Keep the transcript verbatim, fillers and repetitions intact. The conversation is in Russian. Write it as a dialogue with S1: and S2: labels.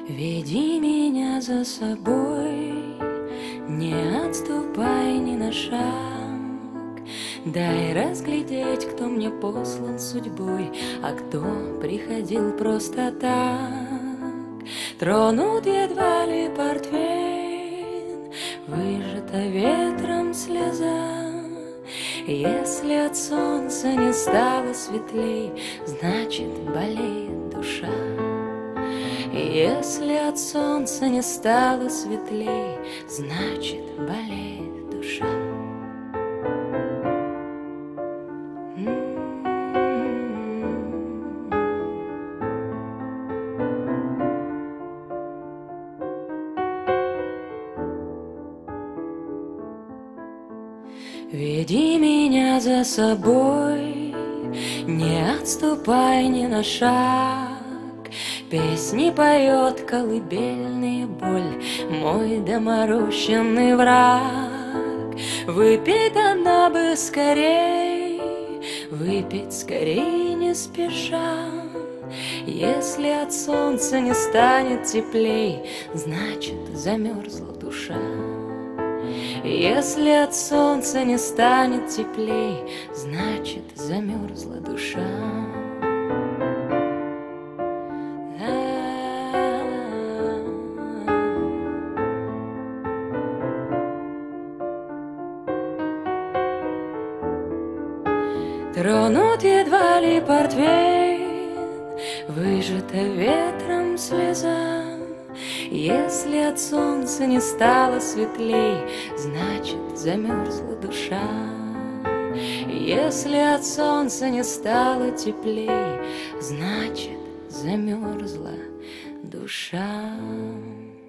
S1: Веди меня за собой, не отступай ни на шаг. Дай разглядеть, кто мне послан судьбой, а кто приходил просто так. Тронут едва ли портвейн, выжата ветром слеза. Если от солнца не стало светлей, значит, болеет душа. Если от солнца не стало светлей, значит, болеет душа. Веди меня за собой, не отступай ни на шаг. Песни поет колыбельная боль, мой доморощенный враг. Выпить она бы скорей, выпить скорей не спеша. Если от солнца не станет теплей, значит, замерзла душа. Если от солнца не станет теплей, значит, замерзла душа. Тронут едва ли портвейн, выжата ветром слеза. Если от солнца не стало светлей, значит, замерзла душа. Если от солнца не стало теплей, значит, замерзла душа.